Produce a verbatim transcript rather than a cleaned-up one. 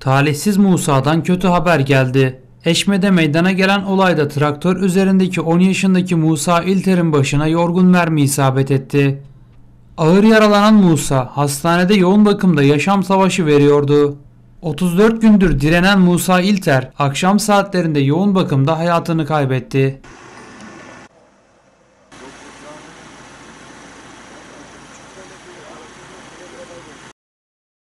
Talihsiz Musa'dan kötü haber geldi. Eşme'de meydana gelen olayda traktör üzerindeki on yaşındaki Musa İlter'in başına yorgun mermi isabet etti. Ağır yaralanan Musa hastanede yoğun bakımda yaşam savaşı veriyordu. otuz dört gündür direnen Musa İlter akşam saatlerinde yoğun bakımda hayatını kaybetti.